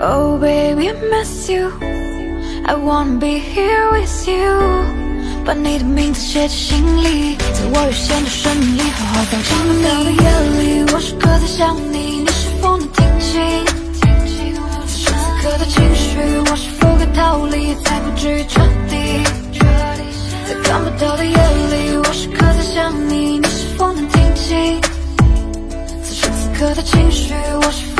Oh baby, I miss you. I wanna be here with you. 把你的名字写进心里，在我有限的生命里好好保障你。到的夜里，我时刻在想你，你是否能听清？此时此刻的情绪，我是否该逃离，才不至于彻底？在看不到的夜里，我时刻在想你，你是否能听清？此时此刻的情绪，我是